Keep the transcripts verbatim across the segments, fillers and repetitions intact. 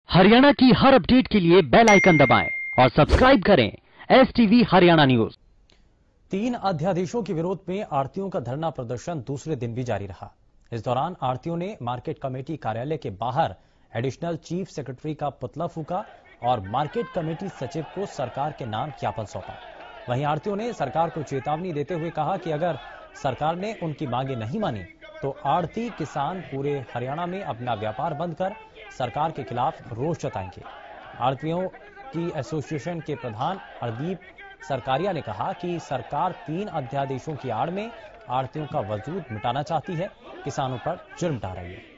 हरियाणा की हर अपडेट के लिए बेल आइकन दबाएं और सब्सक्राइब करें एस टीवी हरियाणा न्यूज। तीन अध्यादेशों के विरोध में आढ़तियों का धरना प्रदर्शन दूसरे दिन भी जारी रहा। इस दौरान आढ़तियों ने मार्केट कमेटी कार्यालय के बाहर एडिशनल चीफ सेक्रेटरी का पुतला फूका और मार्केट कमेटी सचिव को सरकार के नाम ज्ञापन सौंपा। वहीं आढ़तियों ने सरकार को चेतावनी देते हुए कहा कि अगर सरकार ने उनकी मांगे नहीं मानी तो आढ़ती किसान पूरे हरियाणा में अपना व्यापार बंद कर सरकार के खिलाफ रोष जताएंगे। आढ़तियों की एसोसिएशन के प्रधान हरदीप सरकारिया ने कहा कि सरकार तीन अध्यादेशों की आड़ में आढ़तियों का वजूद मिटाना चाहती है, किसानों पर जुर्म ढा रही है।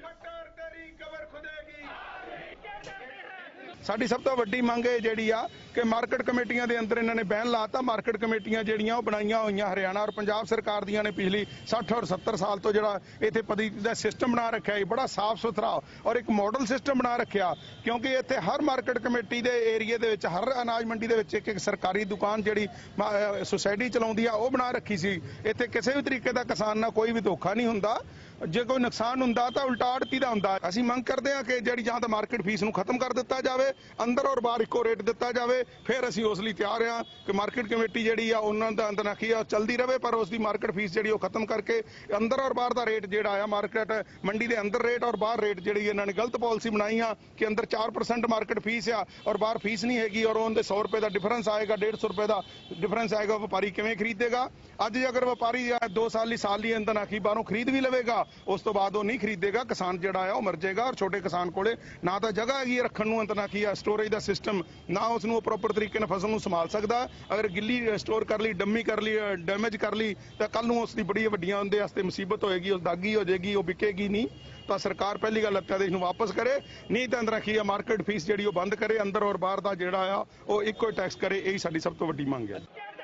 साडी सब तो वड्डी मंग है जिहड़ी आ कि मार्केट कमेटियां दे अंदर इन्होंने बैन लाता। मार्केट कमेटियां जिहड़ियां वो बनाईयां होईयां हरियाणा और पंजाब सरकार दियां ने पिछली साठ और सत्तर साल तो जिहड़ा इत्थे पद्धति दा सिस्टम बना रखा है, बड़ा साफ सुथरा और एक मॉडल सिस्टम बना रखा, क्योंकि इत्थे हर मार्केट कमेटी दे एरिए दे विच हर अनाज मंडी दे विच एक एक सरकारी दुकान जिहड़ी सोसाइटी चलाउंदी आ वो बना रखी सी। इत्थे किसी भी तरीके दा किसान नाल कोई भी धोखा नहीं हुंदा, जे कोई नुकसान हुंदा तां उल्टा आड़ती दा हुंदा। असीं मंग करदे हां कि जिहड़ी जां तां मार्केट फीस नूं खत्म कर दित्ता जावे, अंदर और बाहर इक्को रेट दिता जाए, फिर असीं उस लई तैयार हां कि मार्केट कमेटी जिहड़ी आ उन्हां दा अंदर नाखी आ चलदी रहे, पर उसकी मार्केट फीस जिहड़ी वो खत्म करके अंदर और बाहर दा रेट जिहड़ा आ मार्केट मंडी दे अंदर रेट और बाहर रेट जिहड़ी इन्हां ने गलत पॉलिसी बनाई आ कि अंदर चार परसेंट मार्केट फीस आ और बाहर फीस नहीं हैगी और उहदे सौ रुपए का डिफरेंस आएगा, डेढ़ सौ रुपए का डिफरेंस आएगा। व्यापारी किवें खरीदेगा? अज अगर व्यापारी दो साल साल ही अंदर नाखी बाहरों खरीद भी लवेगा, उस तो बाद वो नहीं खरीदेगा, किसान जिहड़ा आ मर जाएगा। और छोटे किसान कोले ना तो जगह हैगी रखण नूं अंदर नाखी आ स्टोरेज का सिस्टम, ना उसनूं प्रॉपर तरीके नाल फसल नूं संभाल सकदा। अगर गिल्ली स्टोर कर ली, डम्मी कर ली, डैमेज कर ली तो कल नूं उसकी बड़ी वड्डियां उहदे वास्ते मुसीबत होएगी, उस दागी हो जाएगी, वो बिकेगी नहीं। तो सरकार पहली गल अध्यादेश नूं वापस करे, नहीं तो अंदर रखी मार्केट फीस जिहड़ी वो बंद करे, अंदर और बाहर दा जिहड़ा आ वो इक्को टैक्स करे। यही साडी सब तो वड्डी मंग है।